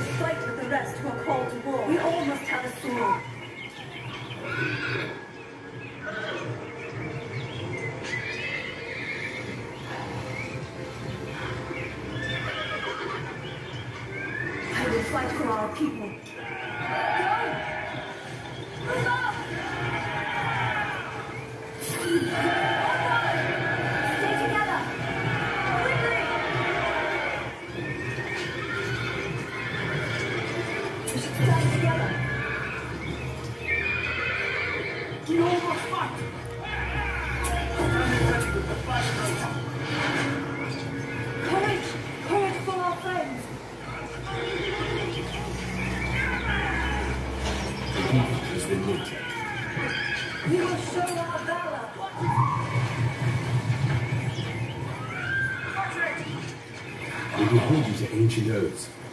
must fight with the rest who are called to war. We all must have a sword. I will fight for our people. Go! Move up! Stay together! Quickly! We should stand together. We all must fight! Standing ready with the fire rotor. Courage! Courage for our friends! The heat has been lit. We will show our valor! We will hold you to ancient oaths.